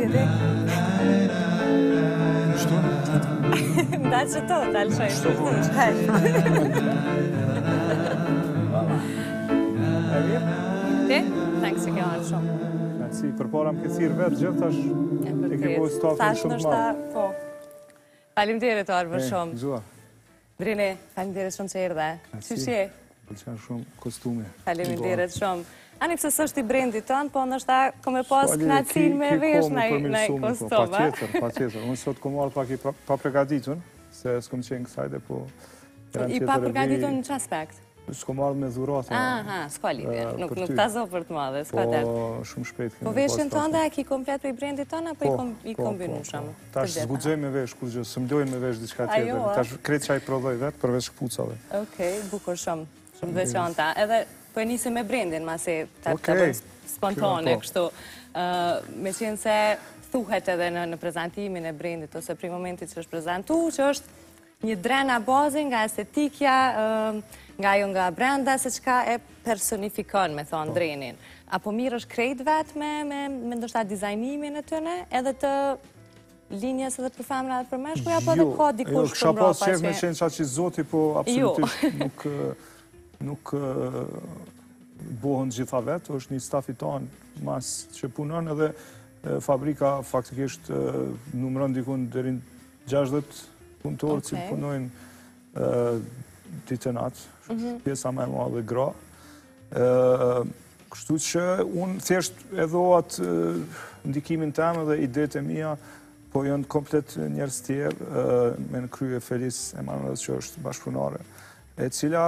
qiti? Shtu? Ndalë që to, ndalë shoj. Shtu po. Ti? Thanks që kjo arë shumë. Si, për para më këtë thirë vetë gjithë, tash e ke po stafin shumë të madhë. Po. Faleminderit Arë për shumë. Gjua. Brini, faleminderit shumë që erdhe. Qyshje? Pëlqen shumë kostumi. Faleminderit shumë. Ani pse s'është i brendit tonë, po ndoshta kom e pas knacin me vesh në kostum. Patjetër. Unë sot kom marrë pak i pa përgatitun, se s'kom qenë kësajde, po... I pa përgatitun në që aspekt? S'kom marrë me dhurata. Aha, s'ka lidhje. Nuk ta zo për të madhe, s'ka tërë. Po, shumë shpejt. Po veshin tonë e ki komplet për i brendit tonë, apo i kombinu shumë? Tash zgudzoj me vesh, kur gjë, së mdojnë me vesh diçka tjetër. Tash kretë qaj prodhoj vetë, përveç këpucave. Okej, bukur shumë, shumë veçanta. Edhe po e nisi me brendin, masi të bëjnë spontane, kështu. Me qenë se thuhet edhe në prezentimin e brendit, ose pri momentit që është prezentu, që është një drena bazin nga estetikja, nga jo nga brenda, se qka e personifikon, me thonë, drenin. Apo mirë është krejt vetë me ndoshta dizajnimin e tëne, edhe të linjes edhe për femra dhe për meshkuj, apo edhe ka dikush për mbrapa që... Kësha pas qef me qenë qa që zoti, po absolutisht nuk bohën gjitha vetë, është një stafi tonë mas që punon edhe fabrika faktikisht numëron dikun dherin 60 punëtorë që punojnë ditënat, pjesa me ma dhe gra. Kështu që unë thjesht edhe atë ndikimin temë dhe idetë e mija, po jënë komplet njerës tjerë, me në krye Felis Emanuel që është bashkëpunare, e cila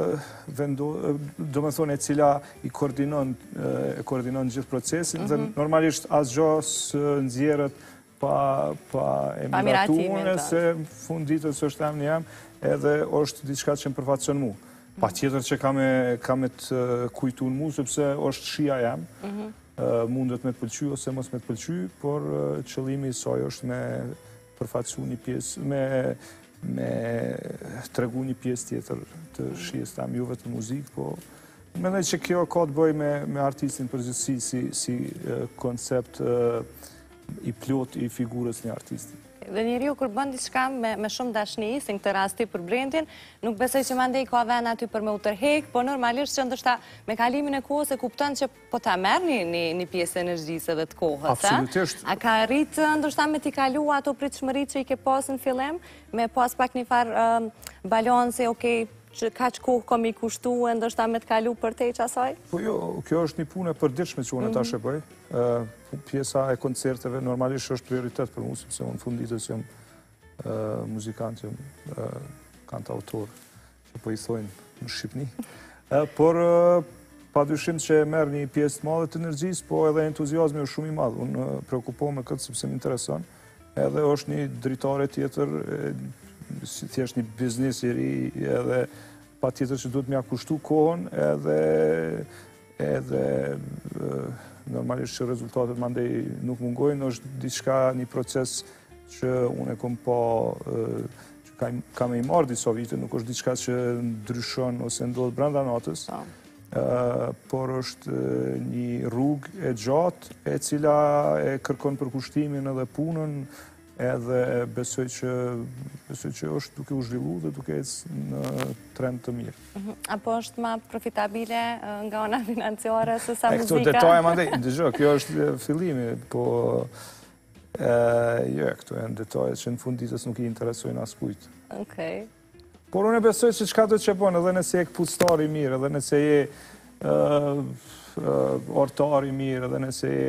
do me thonë e cila i koordinon gjithë procesin, dhe normalisht asgjo së nëzjerët pa emiratune, se fund ditës është em një em, edhe është diçka që më përfatëson mu. Pa tjetër që ka me të kujtu në mu, sepse është shia jem, mundet me të pëlqy ose mos me të pëlqy, por qëllimi i saj është me përfatësu një pjesë, me tregu një pjesë tjetër të shijes tam, ju vetë muzikë, po mendoj që kjo ka të bëj me artistin përgjithësi si koncept i plot i figurës një artisti. Dhe njeri u kur bën diçka me shumë dashni, si në këtë rasti për brendin, nuk besoj që mandej ka ven aty për me u tërhek, po normalisht që ndoshta me kalimin e kohës e kupton që po ta merr një pjesë energjisë edhe të kohës. Absolutisht. A ka rritë ndoshta me t'i kalu ato pritshmëritë që i ke pas në fillim, me pas pak një farë balansi, okej, që ka që kohë kom i kushtu e ndoshta me t'kalu për te që asaj? Po jo, kjo është një punë e përditshme që unë ta shepoj. Pjesa e koncerteve normalisht është prioritet për mu, sepse unë funditës jëmë muzikant, jëmë kantautor, që po i thojnë në Shqipni. Por, pa dyshim që merë një pjesë të madhe të energjisë, po edhe entuziazmi është shumë i madhë. Unë preokupo me këtë sepse më intereson, edhe është një dritare tjetër, si thjesht një biznis i ri, edhe pa tjetër që duhet mja kushtu kohën, edhe normalisht që rezultatet mandej nuk mungojnë, është diçka një proces që unë e kom pa, që ka me i marrë disa vite, nuk është diçka që ndryshon ose ndodhë brenda natës, por është një rrugë e gjatë, e cila e kërkon përkushtimin edhe punën, edhe besoj që është duke u zhvillu dhe duke në trend të mirë. Apo është ma profitabile nga ona financiare se sa muzika? Këto detaje ma ndej, ndëgjë, kjo është fillimi, po jo, këto e në detaje që në funditës nuk i interesojnë askujt. Okej. Por unë e besoj që qka do të qepon, edhe nëse e këpucëtar i mirë, edhe nëse e ortar i mirë, edhe nëse e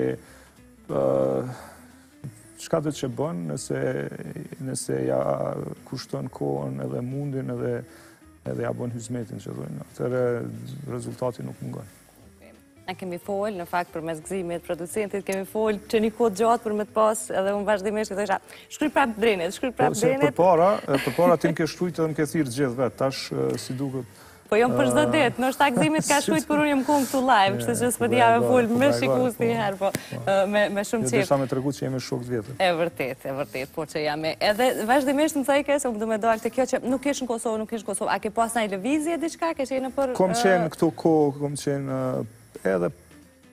qka do të që bënë nëse ja kushton kohën edhe mundin edhe ja bënë hizmetin që dojnë. Atëre rezultati nuk mungon. Ne kemi folë, në fakt për mes gëzimit, producentit, kemi folë që një kohë gjatë për me të pas, edhe unë vazhdimisht të isha, shkruj prapë drenit. Për para ti më ke shkrujt edhe më ke thirë gjithë vetë, tash si duket. Po jam për çdo ditë, në shta gëzimit ka shkujt kur unë jam këtu live, kështu që s'po t'ja me folë me shikus një herë, po me shumë qef. Jo desha me tregu që jemi shokë vjetër. E vërtet, po që jam e. Edhe vazhdimisht më thajke, se më du me dojnë të kjo që nuk ish në Kosovë, a ke pas në lëvizje diçka, ke qenë për... Kom qenë këtu kohë, kom qenë edhe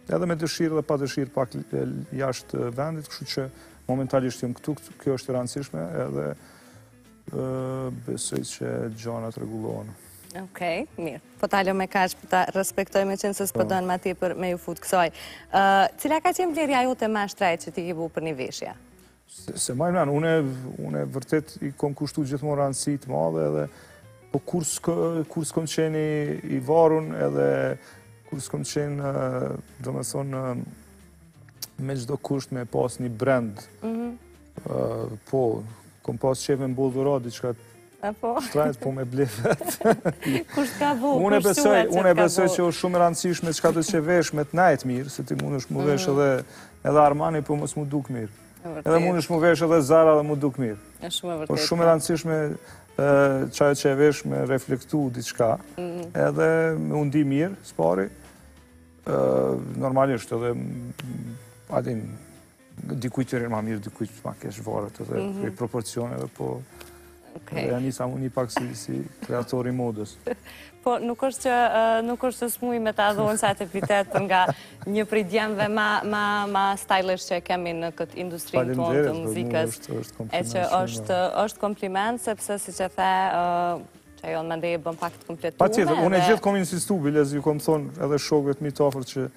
edhe me dëshirë dhe pa dëshirë pak jashtë vendit, kështu që momentalisht jam këtu, kjo është e rëndësishme edhe besoj që gjanat rregullohen. Okej, mirë. Po talë me kaq, po ta respektojme qenë se s'po dojnë ma tepër me ju fut kësaj. Cila ka qenë vlerja jote më e shtrejtë që ti ke bu për një veshje? Se ma imen, une vërtet i kom kushtu gjithmonë rëndësi të madhe edhe po kur s'kom qeni i varun edhe kur s'kom qenë, do me thonë, me çdo kusht me pas një brand. Po, kom pas qef me mbollë diçka shtrajt, po me ble vetë. Kusht ka bu, Unë e besoj që është shumë rëndësishme çka do që vesh me të najt mirë, se ti mund është mu vesh edhe Armani, po mos mu duk mirë. Edhe mund është mu vesh edhe Zara dhe mu duk mirë. Po shumë rëndësishme qaj që e vesh me reflektu diçka, edhe me undi mirë, s'pari, normalisht edhe, adin, dikujt të rinë ma mirë, dikujt ma kesh varët edhe i proporcioneve, po dhe janë njësa mu një pak si kreatori modës. Po, nuk është që s'muj me ta dhonë sa të epitet nga një prej djemve ma stylish që kemi në këtë industrinë tonë të muzikës. E që është kompliment, sepse si që the, që ajo në mendej e bëm pak të kompletume. Pa tjetër, unë e gjithë kom insistu, bilez, ju kom thonë edhe shokët mi të ofër që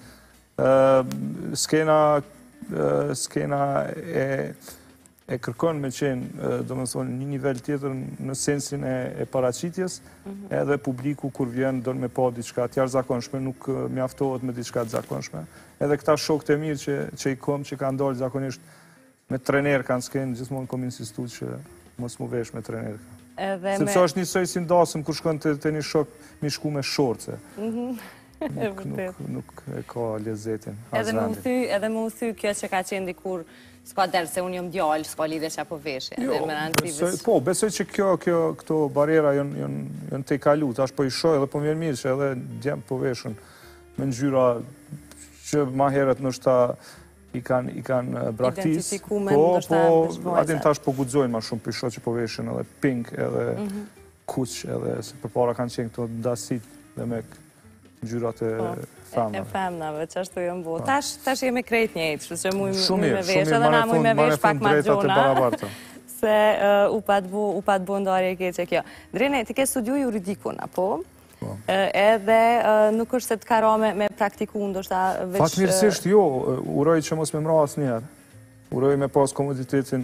skena e kërkon me qenë, do më thonë, një nivel tjetër në sensin e paraqitjes, edhe publiku kur vjen do me pa diçka të jashtëzakonshme, nuk mjaftohet me diçka të zakonshme. Edhe këta shokët e mirë që i kom, që kanë dalë zakonisht me trener kanë skenë, gjithmonë kom insistu që mos mu vesh me trener. Sepse është njësoj si ndasëm kur shkon të një shok mi shku me shorce. Nuk e ka lezetin. Edhe më u thy kjo që ka qenë dikur s'ka delë se unë jom djallë, s'ka lidhe që apo veshje. Po, besoj që këto barjera jënë te i kalu, tash po i shoj edhe po mirë mirë që edhe djemë po veshën me ngjyra që ma herët nështë ta i kanë braktis. Po, atin tash po gudzojnë ma shumë për i shoj që po veshën edhe pink edhe kuq edhe se për para kanë qenë këto dasit dhe me ngjyrat e femnave. E femnave, që ashtu jënë bu. Tash jemi krejt njëjtë, që muj me vesh, edhe na muj me vesh pak ma gjona. Se u pat bu ndarje e keqe kjo. Drene, ti ke studiu juridikun, apo? Edhe nuk është se të karo me praktiku, ndoshta veç... Fatmirësisht jo, uroj që mos me mra asë njerë. Uroj me pas komoditetin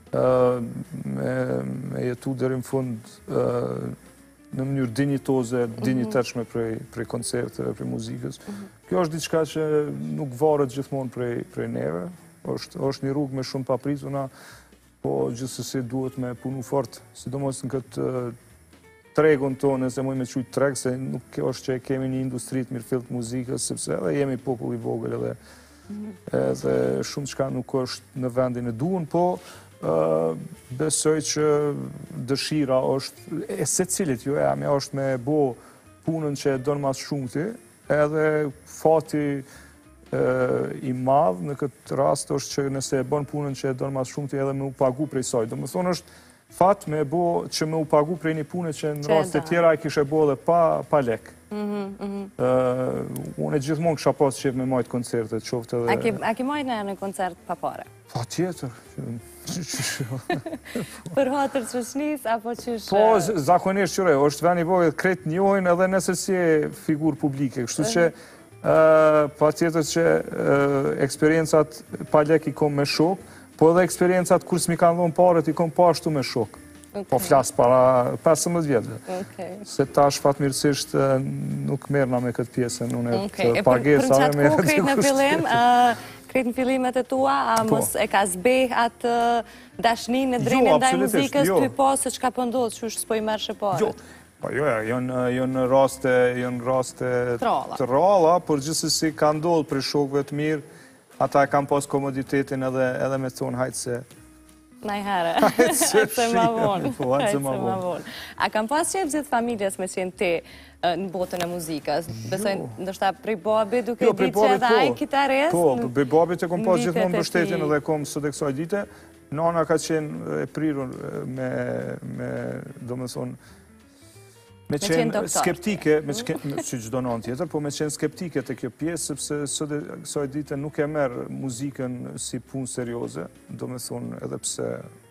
me jetu dherim fund në mënyrë dinjitoze, dinjitetshme prej koncerteve, prej muzikës. Kjo është diçka që nuk varet gjithmonë prej neve. është një rrugë me shumë paprizuna, po gjithsesi duhet me punu fort, sidomos në këtë tregun tonë, se muj me qujtë treg, se nuk është që kemi një industrit mirëfillt muzikës, sepse edhe jemi popull i vogël edhe shumë qka nuk është në vendin e duhen, po besoj që dëshira është, e se cilit ju e është me bo punën që e donë mas shumëti, edhe fati i madhë në këtë rast është që nëse e bon punën që e donë mas shumëti edhe me u pagu prej saj. Do më thonë është fat me bo që me u pagu prej një punë që në rast e tjera e kishe bo dhe pa lek. Unë e gjithmonë kësha pas qef me majtë koncertet, qofte dhe... A ki majtë në koncert pa pare? Pa tjetër. Për hatër qëshnis, apo qësh... Po, zakonisht qëre, është veni vogët kretë njojnë edhe nëse si e figur publike, kështu që pa tjetër që eksperiencat pa lek i kom me shok, po edhe eksperiencat kur s'mi kanë dhonë paret i kom pashtu me shok. Po flasë para 15 vjetëve. Se tash fatmirësisht nuk merna me këtë pjesën, unë e pagesave me... Për qatë ku kretë në fillimet e tua, a mos e ka zbeh atë dashni në drejnë ndaj muzikës, të i posë që ka pëndodhë, që është s'po i mërë shëparët? Jo, janë raste të ralla, por gjithsesi ka ndodhë për shokëve të mirë, ata e kam pas komoditetin edhe me thonë hajtë se... Najhere, hajtë ma vonë. A kam pas qef gjithë familjes me qenë ti në botën e muzikës? Besojnë, ndërshta prej babi duke ditë që edhe ajë kitarist? Po, prej babi të kom pas gjithë më mbështetin edhe kom sot e kësaj dite. Nana ka qenë e prirur me, do më thonë, Me qenë doktor. skeptike, që gjdo non tjetër, po me qenë skeptike të kjo pjesë, sepse kësaj dite nuk e merë muzikën si punë serioze, do me thonë edhe pse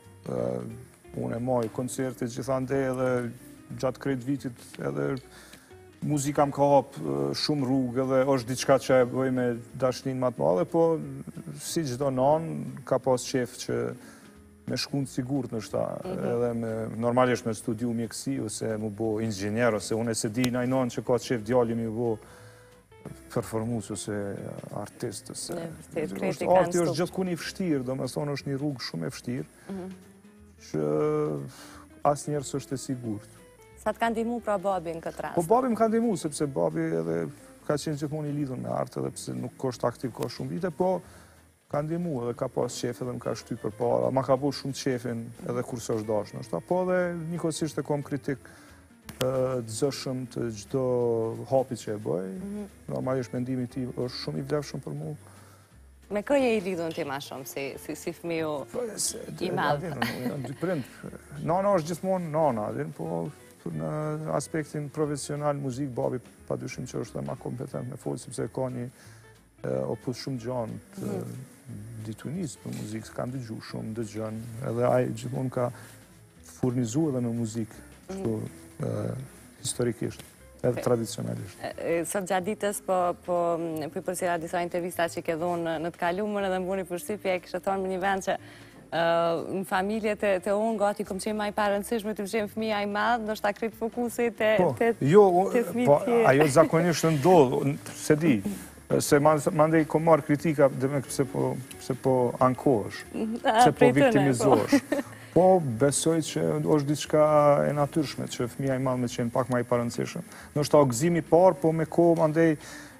unë e maj koncertit gjithande edhe gjatë krejt vitit edhe muzika më ka hapë shumë rrugë edhe është diçka që e bëj me dashnin më të madhe, po si gjdo non ka pas qef që me shkunë sigurt në shta, edhe normalisht me studiu mjekësi, ose mu bo inxhinier, ose unë e se di najnon që ka qef djali mi bo performus, ose artist, ose... Arti është gjithku një fështirë, do me thonë është një rrugë shumë e fështirë, që asë njerës është e sigurt. Sa të kanë ndihmu pra babi në këtë rast? Po babi më kanë ndihmu, sepse babi edhe ka qenë gjithmonë i lidhur me artë, edhe pse nuk është aktiv ka shumë vite, po ka ndihmu edhe ka pas qef edhe më ka shty për para, ma ka bu shumë qefin edhe kur së është dashnë, është po edhe njëkohësisht e kom kritik të zëshëm të gjdo hapi që e bëj, normalisht mendimi ti është shumë i vlefshëm për mu. Me kë je i lidhun ti ma shumë, si fëmiu i madhë? Dy prind. Nana është gjithmonë nana, po në aspektin profesional muzik, babi pa dyshim që është dhe ma kompetent me folë, sepse ka një opus shumë gjanë të ditunisë për muzikë, kanë dëgju shumë, dëgjën, edhe ajë gjithmonë ka furnizu edhe me muzikë, kështu historikisht, edhe tradicionalisht. Sot gjatë ditës, po i përsira disa intervista që ke dhonë në të kalumën edhe më buni përshtypje, e kështë thonë më një vend që në familje të unë, gati kom qenë ma i parënësishme të qenë fëmija i madhë, do shta kritë fokusit të fëmijë tjerë. Ajo zakonisht ndodhë, se di, se mandej ko marë kritika dhe me pëse po ankosh, pëse po viktimizosh. Po besoj që është diçka e natyrshme, që fëmija i madhë me qenë pak ma i parënësishme. Nështë ta o gëzimi parë, po me ko mandej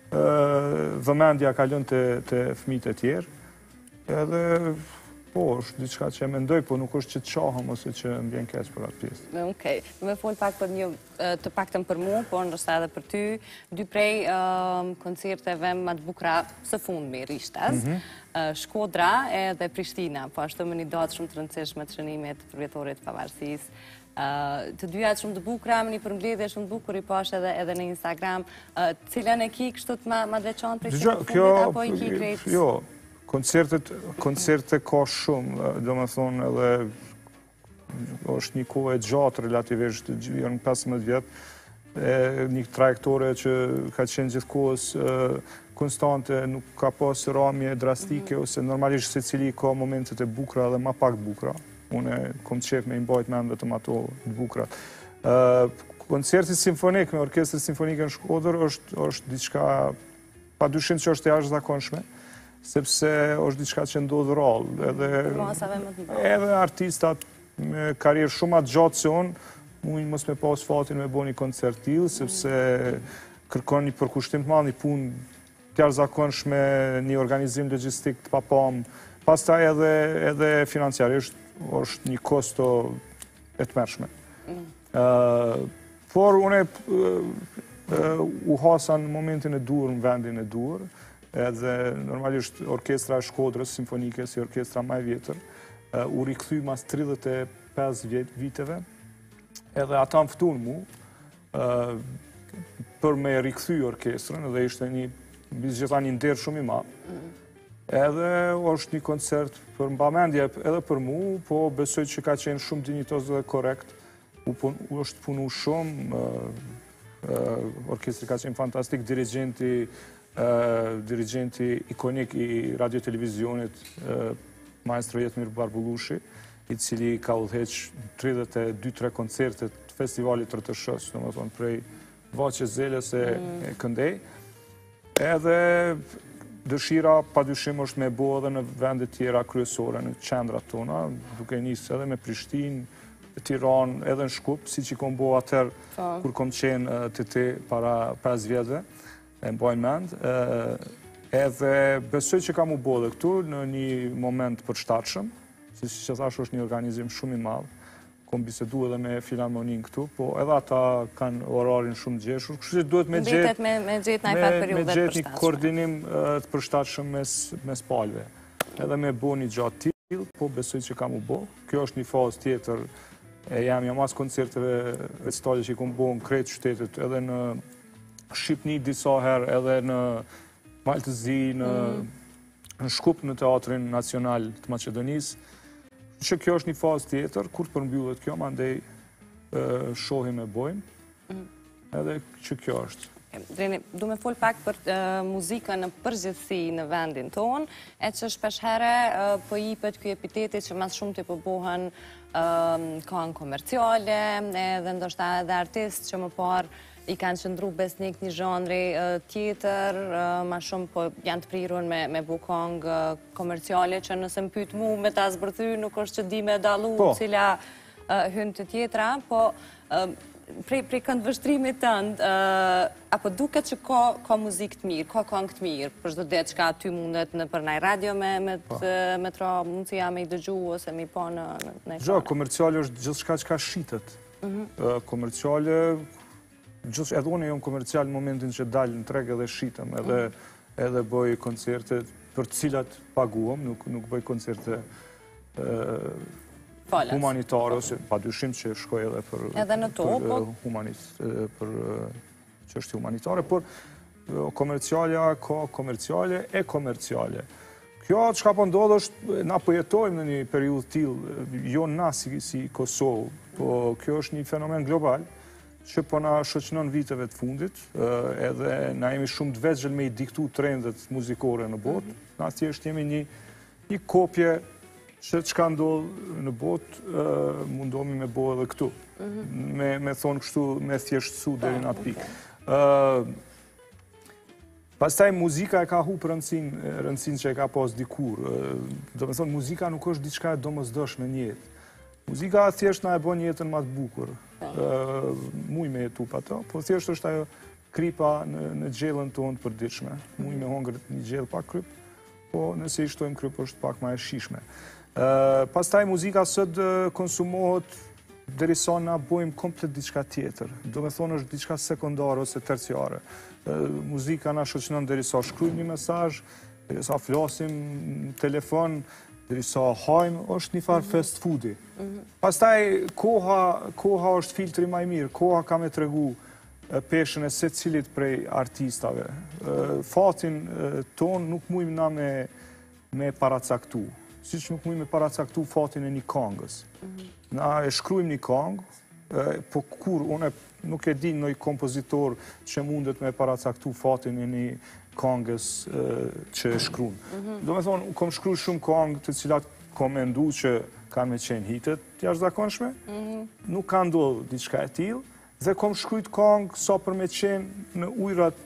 vëmendja ka lënë të fëmijët e tjerë, edhe po, është diçka që e mendoj, po nuk është që të qahëm ose që më vjen keq për atë pjesë. Okej, me folë pak për një, të paktën për mu, po ndoshta edhe për ty, dy prej koncerteve më të bukura së fundmi rishtas, Shkodra edhe Prishtina, po ashtu me një datë shumë të rëndësishme të shënimit për vjetorit pavarësisë. Të dyjat shumë të bukura, me një përmbledhje shumë të bukur i pash edhe në Instagram, cilën e ki kështu të ma veçantë për këtë fundit, apo i ki krejt? Jo, koncerte ka shumë, do me thonë edhe është një kohë e gjatë relativisht, janë 15 vjetë, një trajektore që ka qenë gjithë kohës konstante, nuk ka pas ramje drastike, ose normalisht se cili ka momentet e bukra dhe ma pak bukra. Une kom qef me imbajt me vetëm ato bukrat. Koncerti simfonik me orkestrë simfonike në Shkodër është diçka pa dyshim që është e jashtëzakonshme, sepse është diçka që ndodhë rallë. Edhe artistat me karierë shumë atë gjatë se unë, mujnë mos me pas fatin me bo një koncert t'ilë, sepse kërkon një përkushtim të madh, një punë t'jashtëzakonshme, një organizim logjistik të papam, pastaj edhe financiarisht është një kosto e tmerrshme. Por unë u hasa në momentin e dur, në vendin e dur, edhe normalisht orkestra e Shkodrës simfonike, si orkestra më e vjetër, u rikthy mas 35 viteve, edhe ata më ftun mu për me rikthy orkestrën, edhe ishte një bizgjeta një nder shumë i madh. Edhe është një koncert për mbamendje edhe për mu, po besoj që ka qenë shumë dinjitos dhe korrekt. U është punu shumë, orkestri ka qenë fantastik, dirigenti ikonik i radio-televizionit, maestro Jetmir Barbullushi, i cili ka udhëheq 32-3 koncertet të festivalit RTS, do më thonë prej Vaqe Zeles e Këndej. Edhe dëshira pa dyshim është me bo edhe në vendet tjera kryesore, në qendrat tona, duke njësë edhe me Prishtinë, Tiranë, edhe në Shkup, si që kom bo atër kur kom qenë të para 5 vjetëve, e mbajnë mend, edhe besoj që kam u bo dhe këtu në një moment përshtatshëm, si që thash është një organizim shumë i madhë, kom bisedu edhe me Filharmonin këtu, po edhe ata kanë orarin shumë gjeshur, kështu që duhet me gjetë një koordinim të përshtatshëm mes palëve, edhe me bo një gjatë tillë, po besoj që kam u bo. Kjo është një fazë tjetër E jam mas koncerteve recitale që i kom bo në krejt qytetet, edhe në Shqipni disa herë, edhe në Maltëzi, në Shkup në Teatrin Nacional të Macedonisë, që kjo është një fazë tjetër, kur përmbyllet kjo, mandej shohim e bojmë, edhe që kjo është. Dreni, du me fol pak për muzikën në përgjithësi në vendin tonë, e që shpeshere po jipet kjo epiteti që mas shumë të përbohen kanë komerciale, edhe ndoshta edhe artist që më parë i kanë qëndru besnik një zhanri tjetër, ma shumë po janë të prirun me bukong komerciale që nëse më pytë mu me ta zbërthy, nuk është që di me dalu cila hynë të tjetra, po prej këndvështrimit tëndë, apo duket që ka muzikë të mirë, ka këngë të mirë, për shdo det që ka ty mundet në për naj radio me tra mundësia me i dëgju ose me i po në ekran. Gjo, komerciale është gjithë shka që ka shqitet. Komerciale, edhe unë e jom komercial në momentin që dalë në treg edhe shqitëm, edhe bëj koncerte për cilat paguam, nuk bëj koncerte humanitare, ose pa dyshim që shkoj edhe për çështje humanitare, por komercialja ka komerciale e komerciale. Kjo që ka po ndodhë është, na po jetojmë në një periudhë tillë, jo na si Kosovë, po kjo është një fenomen global, që po na shoqënon viteve të fundit, edhe na jemi shumë të veçëll me i diktu trendet muzikore në botë, na thjesht jemi një kopje që ka ndodhë në botë, mundohemi me bo edhe këtu. Me thonë kështu, me thjeshtësu deri në atë pikë. Pastaj muzika e ka hupë rëndësin që e ka pas dikur. Do me thonë, muzika nuk është diçka e domosdoshme në jetë. Muzika thjesht na e bën jetën më të bukur. Muj me jetu pa to, po thjesht është ajo kripa në gjellën tonë të përditshme. Muj me hongër një gjellë pak kryp, po nëse i shtojmë kryp është pak ma e shishme. Pastaj muzika sot konsumohet derisa na bojmë komplet diçka tjetër. Do me thonë është diçka sekundare ose terciare. Muzika na shoqënon derisa shkruajmë një mesazh, derisa flasim në telefon, derisa hajmë, është një farë fast foodi. Pastaj koha është filtri më i mirë, koha ka me tregu peshën e secilit prej artistave. Fatin ton nuk mujmë na me paracaktu. Si që nuk mujmë me paracaktu fatin e një kangës. Na e shkrujmë një kangë, po kur unë nuk e di në një kompozitor që mundet me paracaktu fatin e një kangës që e shkrujmë. Do me thonë, kom shkruj shumë kangë të cilat kom mendu që kanë me qenë hitet jashtëzakonshme, nuk kanë ndodhur diçka e tillë, dhe kom shkrujt kangë sa për me qenë në ujrat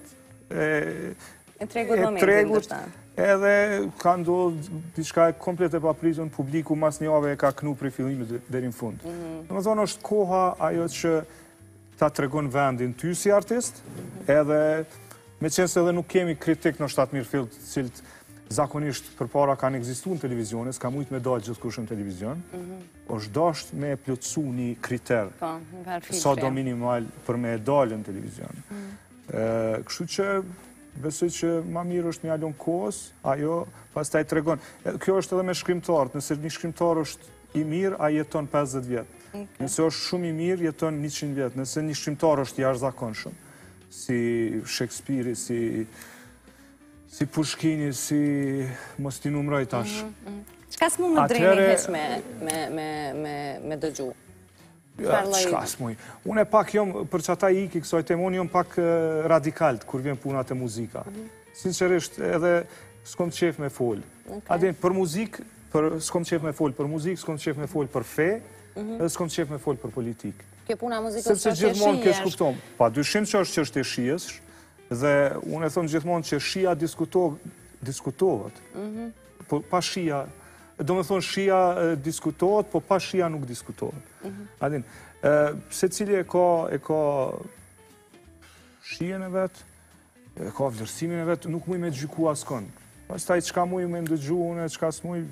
e tregut, edhe ka ndodhë diçka e komplet e papritur në publiku, mas një ave e ka knu prej fillimit deri në fund. Në më thonë, është koha ajo që ta tregon vendin ty si artist, edhe me qenë se edhe nuk kemi kritik në shtatë mirë fill të cilët zakonisht për para kanë egzistu në televiziones, ka mujtë me dalë gjithë kush në televizion, është dasht me plotësu një kriter, sa do minimal për me dalë në televizion. Kështu që besoj që ma mirë është një alon kohës, ajo pas taj të regon. Kjo është edhe me shkrimtarët, nëse një shkrimtar është i mirë, a jeton 50 vjetë. Nëse është shumë i mirë, jeton 100 vjetë. Nëse një shkrimtar është jashtëzakonshëm, si Shakespeare, si Pushkini, si mos t'i numroj tash. Qka s'mu më drejni heq me dëgju? Qka s'muj? Unë e pak jom, për që ata i iki kësoj temë, unë jom pak radikalt kur vjen punat e muzika. Sinqerisht, edhe s'kom qef me fol. Adin, për muzik, s'kom qef me fol për muzik, s'kom qef me fol për fe, edhe s'kom qef me fol për politik. Kjo puna muzikës është që shkuptom. Pa dyshim që është që është e shies, dhe unë e thonë gjithmonë që shia diskutohet. Pa shia, do me thonë shia diskutohet, po pa shia nuk diskutohet. Adin, se cili e ka shien e vetë, e ka vlerësimin e vetë, nuk muj me gjyku askon. Pastaj, qka muj me ndëgju une, qka s'muj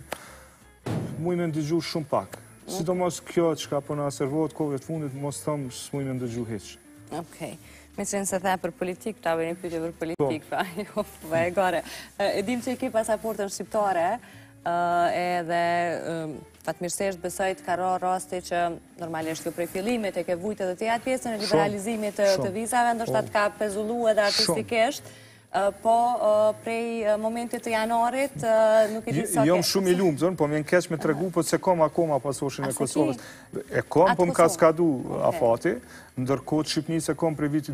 me ndëgju shumë pak. Sidomos kjo qka po në servohet kove të fundit, mos thëmë s'muj me ndëgju heq. Okej. Me qenë se the për politik, ta vë një pyetje për politik, pra, jo, e gare. E dim që e ke pasaportën shqiptare, edhe fatmirësisht besoj të ka ra rasti që normalisht jo prej fillimit e ke vujtë edhe të jatë pjesën e liberalizimit të vizave, ndoshta të ka pezullu edhe artistikisht, po prej momentit të janarit nuk i di sa ke... Jom shumë i lumëzën, po më keq me tregu, po se kom akoma pasoshin e Kosovës. E kom, po më ka skadu afati, ndërkohë Shqipnisë e kom për viti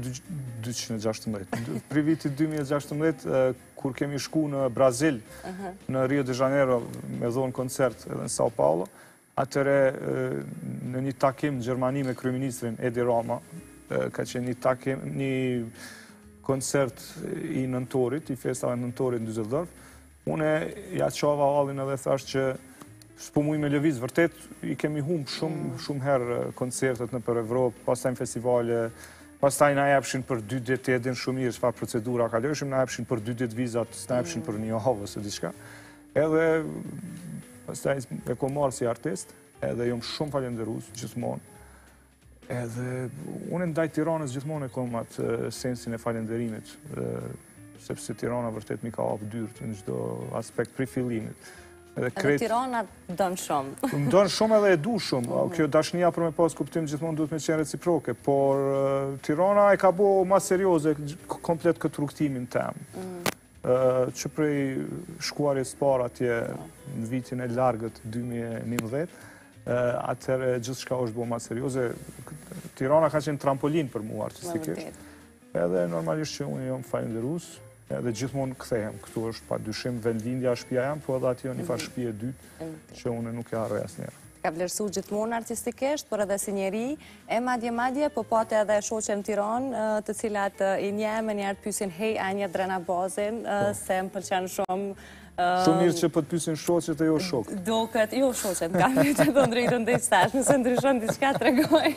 2016. Për viti 2016, kur kemi shku në Brazil, në Rio de Janeiro, me dhonë koncert edhe në Sao Paulo, atëre në një takim në Gjermani me kryeministrin Edi Rama, ka qenë një takim, një koncert i nëntorit, i festave nëntorit në Düsseldorf, une ja qava allin edhe thash që s'po muj me lëviz, vërtet i kemi humbë shumë herë koncertet në për Evropë, pastaj në festivale, pastaj na jepshin për 2 ditë të edhin shumë mirë, çfarë procedura kalojshim, na jepshin për 2 ditë vizat, na jepshin për një havë ose diçka. Edhe pastaj e kom marrë si artist, edhe jom shumë falenderues gjithmonë. Edhe unë ndaj Tiranës gjithmonë e kom atë sensin e falenderimit, sepse Tirana vërtet mi ka hapë dyert në çdo aspekt prej fillimit. Edhe Tirana dënë shumë. Më dënë shumë edhe e du shumë. Kjo dashnia për me pas kuptim gjithmonë duhet me qenë reciproke, por Tirana e ka bo ma serioze komplet këtë rrugtimin temë. Që prej shkuarjes parë atje në vitin e largët 2011, atëherë gjithë shka është bo ma serioze. Tirana ka qenë trampolin për mua artistikisht. Edhe normalisht që unë jam falenderus, edhe gjithmonë kthehem. Këtu është pa dyshim vendlindja shtëpia jam, po edhe aty një farë shtëpi e dytë, që unë nuk e harroj asnjëherë. Ka vlerësu gjithmonë artistikisht, por edhe si njeri, e madje, po pate edhe shoqen Tiranë, të cilat i nje me njerë të pysin, hej, a një drena bazin, se më pëlqen shumë. Shumë mirë që po të pysin shoqet e jo shokët. Doket, jo shoqet, kam një të ndrejtën dhe i stash, nëse ndryshon diçka të regoj.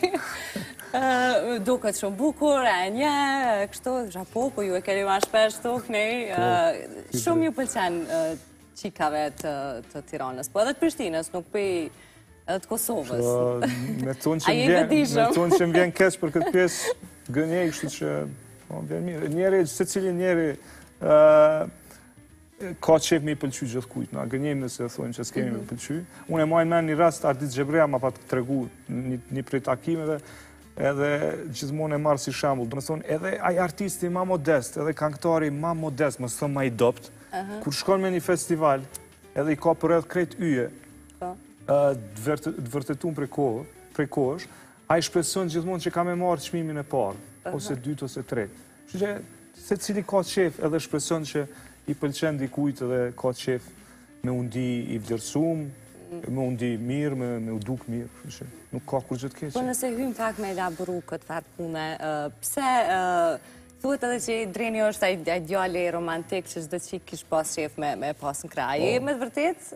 Doket shumë bukur, e një, kështu, po ju e keni ma shpesh tuk, nej, shumë ju pëlqen qikave të Tiranës, po edhe të Prishtinës, nuk pëj edhe të Kosovës. Me tonë që më vjen keq për këtë pjesë, gënjej, kështu që vjen mirë. Njeri, se cilin njeri ka qef me i pëlqy gjithë kujtë, na gënjejmë nëse thonë që s'kemi me pëlqy. Unë e majnë me një rast, Ardit Xhebrea ma pa të tregu një prej takimeve, edhe gjithmonë e marë si shambull. Do me thonë, edhe aj artisti ma modest, edhe këngëtari ma modest, më së thëmë ma i dopt, kur shkon me një festival, edhe i ka për edhe krejt yje, të vërtetun prej kohësh, a i shpreson gjithmonë që ka me marë çmimin e parë, ose 2 ose 3. Që se cili ka qef edhe shpreson që i pëlqen dikujt edhe ka qef me undi i vlerësum, me undi mirë, me u duk mirë, nuk ka kur gjithë keqe. Po nëse hymë pak me elaburu këtë farë pune, pse thuhet edhe që Dreni është ai djali romantik që çdo qik kish pas qef me pas në kraj, me të vërtet?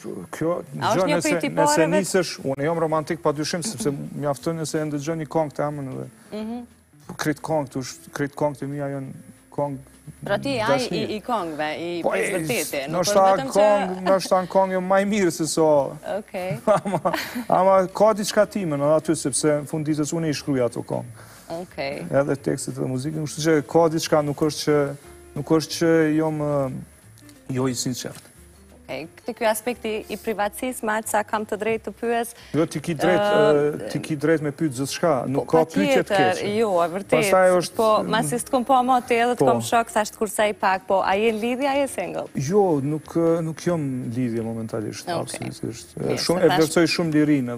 Nëse nisesh, unë jam romantik pa dyshim, sepse mjafton nëse e ndëgjon një këngë të amën edhe kretë këngë të mija janë këngë. Pra ti ai i këngëve, i vërteti, nuk është vetëm që... Nështë në këngë jo maj mirë se so. Okej. Ama ka diçka time në aty, sepse në funditës unë i shkruja ato këngë. Okej. Edhe tekstit dhe muzikën, kështu që ka diçka, nuk është që jo i sinqert. Këtë kjo aspekti i privatësisë, ma që sa kam të drejtë të pyes... Jo, ti ki drejt me pyet gjithë shka, nuk ka pyetjet keqe. Jo, e vërtet, po masis të kom po ma të edhe të kom shok, thasht kursej pak, po a je lidhja, a je single? Jo, nuk jom lidhje momentalisht, absolutisht. E vlerësoj shumë lirin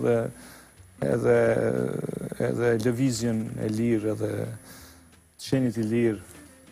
edhe lëvizjen e lirë, edhe qenit i lirë.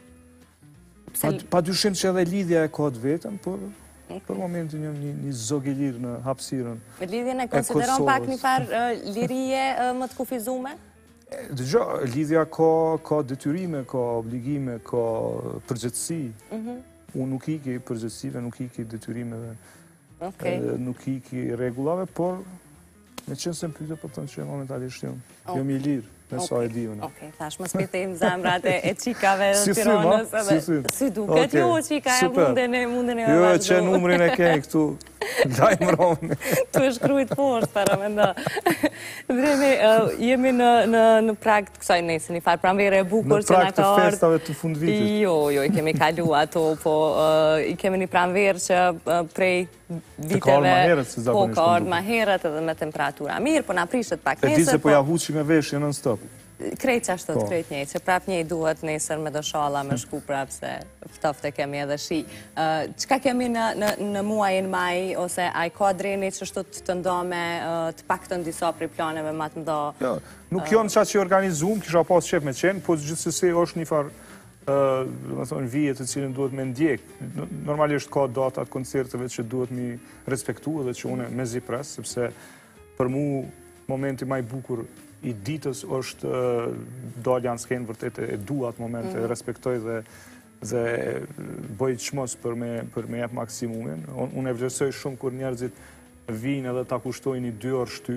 Pa dyshim që edhe lidhja e ka të vetëm, por... Për momentin jam një zog i lirë në hapësirën e Kosovës. Lidhjen e konsideron pak një farë lirije më të kufizume? Dëgjo, lidhja ka detyrime, ka obligime, ka përgjithësi. Unë nuk i ki përgjithësive, nuk i ki detyrimeve, nuk i ki regullave, por me qenë se më pyte për tënë që momentalisht jam i lirë. Nësa e di unë. Okej, thash, më spitim zemrat e qikave dhe Tiranës. Si duket, jo, qika e munden e Jo, që numrin e keni këtu. lajmëroni. Tu e shkrujt poshtë, para me nda. Dreni, jemi në prag të kësaj nesë, një farë pranvere e bukur që Në nga prag të ka ardhur. festave të fund vitit. Jo, i kemi kalu ato, po i kemi një pranverë që prej viteve... ka ardhur ma herët se zakonisht Po, ka ardhur ma herët edhe me temperatura mirë, po na prishet pak E nesër. di se po ja huqi me veshje non stop. Krejt që ashtot, krejt njëjtë, që prap njëjtë duhet nesër me do shala me shku prap se ftofte kemi edhe shi. Qka kemi në muajin maj, ose a i ka dreni që shtot të ndome të pak të në disa prej planeve ma të ndo? Nuk jonë qa që organizum, kisha pas qep me qenë, po gjithsesi është një farë dhe më thonë vijet të cilën duhet me ndjek. Normalisht ka datat koncerteve që duhet mi respektu edhe që une me zi pres, sepse për mu momenti maj bukur i ditës është dalja në skenë vërtet e du atë moment, e respektoj dhe bëj qmos për me jep maksimumin. Unë e vlerësoj shumë kur njerëzit vinë edhe ta kushtojnë i 2 orë shty,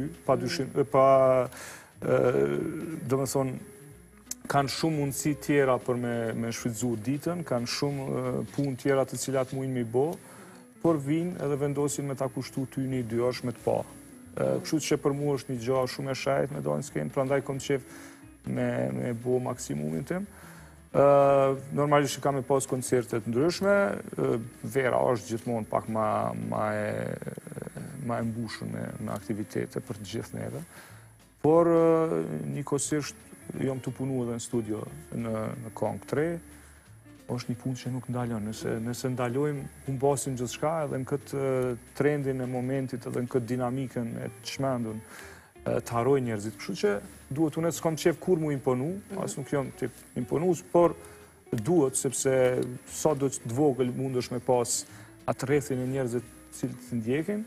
do më thonë, kanë shumë mundësi tjera për me shfrytzu ditën, kanë shumë punë tjera të cilat mujnë mi bo, por vinë edhe vendosin me ta kushtu ty një 2 orë me të pa. Kështu që për mu është një gjahë shumë e shajt me dojnë skenë, pra ndaj kom qef me bo maksimumin tim. Normalisht që kam e pas koncertet ndryshme, vera është gjithmonë pak ma e mbushën me aktivitete për të gjithë neve, por njëkohësisht jom të punu edhe në studio në Kong 3, është një punë që nuk ndalon. Nëse ndalojmë, humbasim gjithë shka edhe në këtë trendin e momentit edhe në këtë dinamikën e të shmendun të haroj njerëzit. Kështu që duhet, unë s'kam qef kur mu imponu, as nuk jom të imponus, por duhet, sepse sa do të vogël mund është me pas atë rrethin e njerëzit cilë të ndjekin,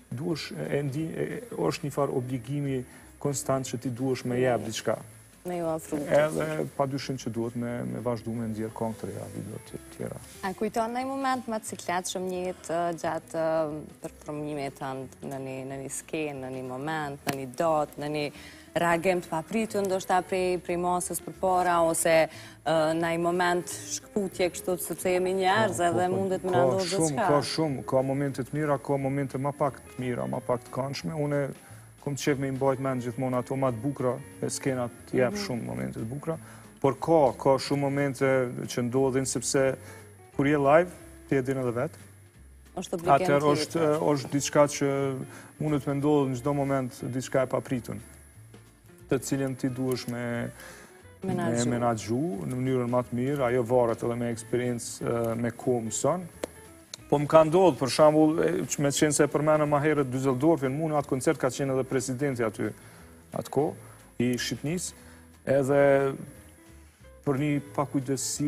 është një farë obligimi konstant që ti duhesh me jep diçka. Me ju afru. Edhe pa dyshim që duhet me vazhdu me ndjerë Kong 3 video të tjera. A kujton në i moment me ciklet shumë njëtë gjatë përprëmjimit në një skenë, në një moment, në një datë, në një reagim të papritun, ndoshta prej masës për para, ose në i moment shkputje kështu sepse jemi njerëz edhe mundet me nëndodhë dhe shka. Ka shumë, ka momentet mira, ka momentet ma pak të mira, ma pak të kanshme. Une kom të qef me imbajt men gjithmonë ato ma të bukra, e skenat të jep shumë momente të bukra, por ka shumë momente që ndodhin, sepse kur je live, ti e din edhe vetë. Atër është diçka që mundet me ndodhë në gjdo moment diçka e papritun, të cilën ti duesh me menagju në mënyrën ma të mirë, ajo varet edhe me eksperiencë me kohë mëson. Po më ka ndodhë, për shambull, me qenë se përmenë ma herët Düsseldorfin, mu në atë koncert ka qenë edhe presidenti aty atë ko, i Shqipnis, edhe për një pakujdesi,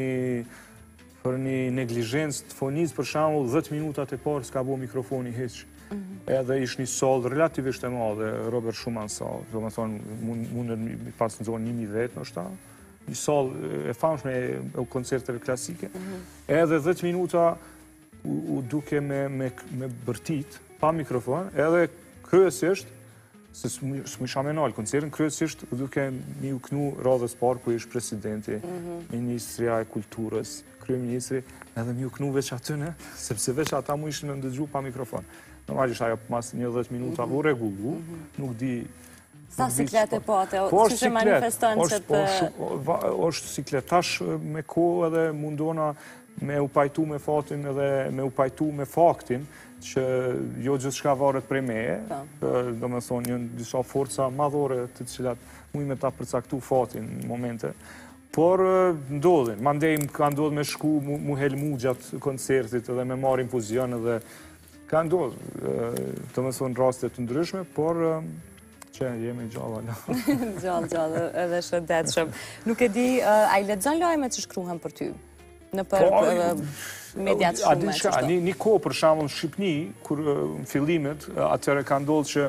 për një neglizhencë të fonis, për shambull, 10 minutat e parë s'ka bo mikrofoni heq. Edhe ish një salë relativisht e madhe, Robert Schumann salë, do me thonë, mundën pas në zonë 1000 vetë në shta, një salë e famshme e koncerteve klasike, edhe 10 minuta u duke me bërtit, pa mikrofon, edhe kryesisht, se s'mu isha me nalë koncertin, kryesisht u duke mi u knu radhës parë ku ish presidenti, Ministria e Kulturës, kryeministri, edhe mi u knu veç atyne, sepse veç ata mu ishin me ndëgju pa mikrofon. Normalisht ajo mas një 10 minuta u regullu, nuk di... Sa siklet e pote, që që manifeston që të... është sikletash me kohë edhe mundona me u pajtu me fatin edhe me u pajtu me faktin që jo gjithë shka varet prej meje, do me thonë një disa forca madhore të cilat mujnë me ta përcaktu fatin në momente, por ndodhin. Mandej ka ndodh me shku mu helmu gjatë koncertit edhe me marr infuzion edhe ka ndodh, do me thonë rastet të ndryshme, por që jemi gjallë. Gjallë, edhe shëndetshëm. Nuk e di, a i lexon lajme që shkruhen për ty? Në për mediat shumë. Një kohë për shembull në Shqipni, kur në fillimet, atëre ka ndodhur që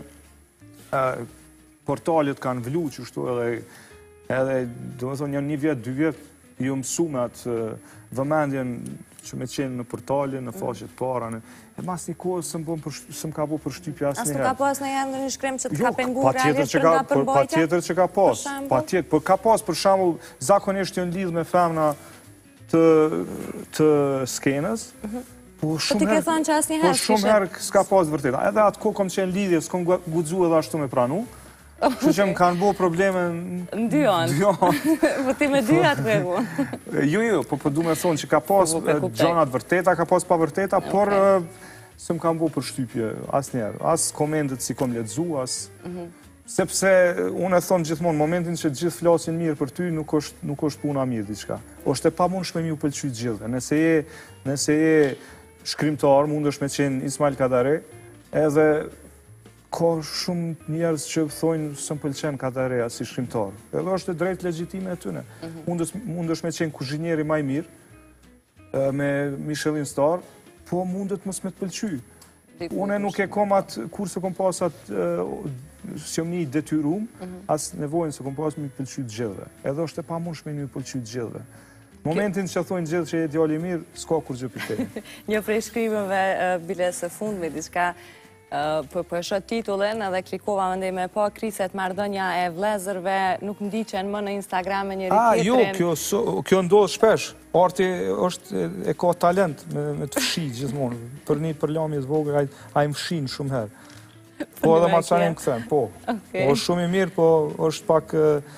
portalet kanë vlu qështu edhe do me thonë një vjet, 2 vjet, ju mësu me atë vëmendjen që me qenë në portalin, në faqet para, e mas një kohë së më ka po për shtypja asë njëherë. As nuk ka pas në janë në një shkrem që të ka pengu realisht për nga përmbajtja? Pa tjetër që ka pas, por ka pas për shembull zakonisht janë lidh me femna të skenës, Po ti ke thënë që asnjëherë Po shumë herë s'ka pas vërtet. Edhe atë kohë kom qenë lidhje, s'kom guxu edhe ashtu me pranu. Kështu që më kanë bo probleme në dy anë. Po ti me dy atë rregull. Jo, po du me thonë që ka pas gjonat vërteta, ka pas pa vërteta, por së më kanë bo për shtypje asnjëherë. As komendet si kom lexu, as... Sepse unë e thonë gjithmonë, momentin që gjithë flasin mirë për ty, nuk është puna mirë diçka. Është e pamundshme mi u pëlqy gjithë. Nëse je shkrimtar, mund është me qenë Ismail Kadare, edhe ka shumë njerëz që thonë së më pëlqen Kadarea si shkrimtar. Edhe është e drejt legjitime e tyne. Mund është me qenë kuzhinjeri maj mirë, me Michelin Star, po mundet mos me të pëlqy. Une nuk e kom atë, kur se kom pas atë, si jom një detyrum, as nevojnë se kom pas me pëlqy të gjithve. Edhe është e pamundshme me pëlqy të gjithve. Momentin që thonë gjithë që je djali mirë, s'ka kur gjë për te. Një prej shkrimeve biles e fundme, diçka po e shoh titullin edhe klikova mendej me pa kriset marrëdhënia e vëllezërve nuk ndiqen më në Instagram me njëri tjetrin. Jo, kjo ndodh shpesh. Arti e ka talent me të fshi gjithmonë. Për një përlamje të vogël ai më fshin shumë herë. Po edhe ma qanim këthem, po. Është shumë i mirë, po është pak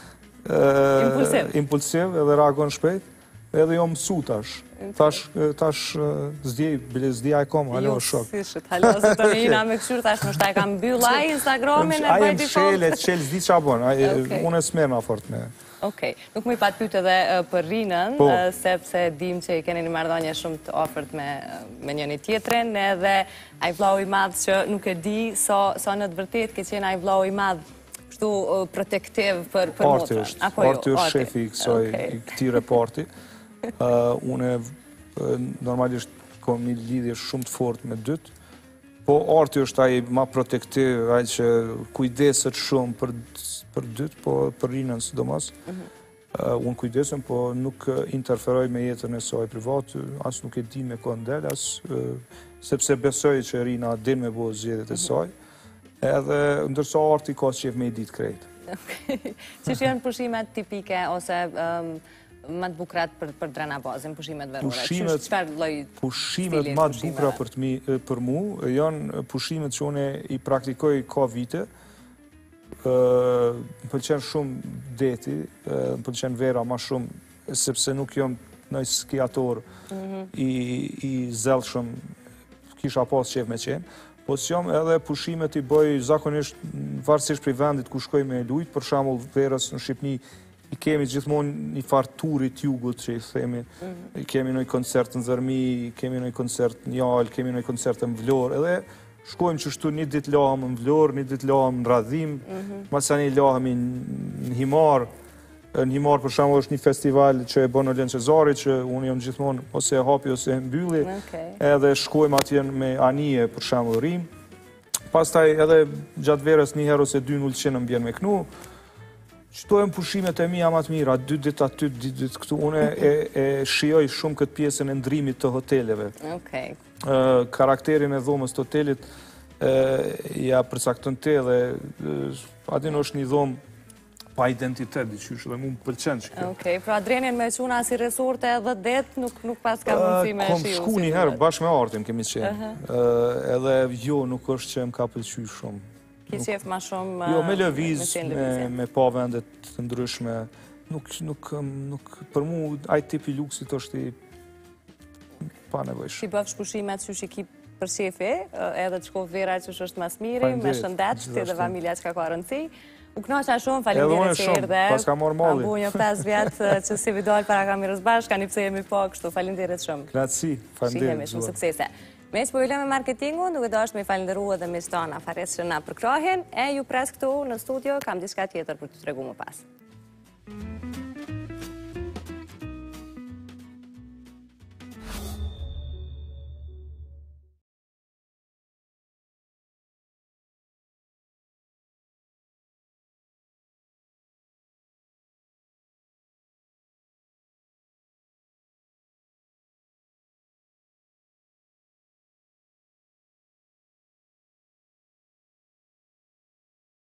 impulsiv edhe reagon shpejt. Edhe jo mësu tash. Tash zdjej kom, halo shok. Jo, si shët, halo, se të një jina me këshur, tash nështë ta e kam bylla i Instagramin e bajti kom. Aje më qel zdi qa bon, unë e smerë ma fort me. Okej, nuk më i pat pyte edhe për Rinën, sepse dim që i keni një marrëdhënie shumë të ofert me njëni tjetrin, edhe ai vllau i madh që nuk e di sa në të vërtet ke qenë ai vllau i madh kështu protektiv për motrën. Arti është shefi i këtij reporti. Une normalisht kom një lidhje shumë të fort me dytë, po Arti është ai ma protektiv, ai që kujdeset shumë për dytë, po për Rinën sidomos. Unë kujdesem, po nuk interferoj me jetën e saj private, as nuk e di me ko ndel, sepse besoj që Rina din me bo zgjedhjet e saj, edhe ndërsa Arti ka qef me i ditë krejt. Që janë pushimet tipike, ose më të bukrat për drena bazën, pushimet verore? Pushimet më të bukra për mu, janë pushimet që une i praktikoj ka vite. Më pëlqen shumë deti, më pëlqen vera ma shumë, sepse nuk jam në skiator i zelshëm, kisha pas qef me qenë. Po që jam edhe pushimet i bëj zakonisht varësisht prej vendit ku shkoj me lujt, për shembull verës në Shqipni, i kemi gjithmonë një farë turit jugut që i themi, kemi nëjë koncert në Zërmi, kemi nëjë koncert në Jallë, kemi nëjë koncert në Vlorë, edhe shkojmë që shtu një dit lahëm në Vlorë, një dit lahëm në Radhim, masani lahëm në Himar. Në Himar për shembull është një festival që e bën Olen Cezari, që unë jam gjithmonë ose e hapi ose e mbylli, edhe shkojmë atje me anije për shembull Rim. Pastaj edhe gjatë verës një herë ose dy në mbjen me knu. Qëtojmë pushimet e mija ma të mira, 2 dit aty, 2 dit këtu, une e shioj shumë këtë pjesën e ndrimit të hoteleve. Karakterin e dhomës të hotelit ja përcaktën te dhe adin është një dhomë pa identitet, diqysh, dhe mu më pëlqen që kjo. Okej, pra Drenin me quna si resorte edhe det, nuk pas ka mundësi me shiu. Kom shku një herë, bashkë me Artin kemi qenë, edhe jo, nuk është që më ka pëlqy shumë. Ki qef ma shumë jo, me lëviz, me pa vendet të ndryshme, nuk, për mu, aj tipi luksit është i pa nevojsh. Ti bëf shpushimet që që ki për shefi, edhe të shkov vera që është mas miri, me shëndet, ti dhe familja që ka ka rëndësi. U knoqa shumë, falimdere që erdhe. Pas ka morë mali. Ambu një 5 vjetë që si vidal para kamerës bashkë, ka një pse jemi po kështu, falimdere shumë. Kratësi, falimdere. Shihemi, shumë suksese. Me që po ule me marketingu, nuk e do është me falenderu edhe me stona fares që na përkrohin, e ju pres këtu në studio, kam diska tjetër për të tregu më pas.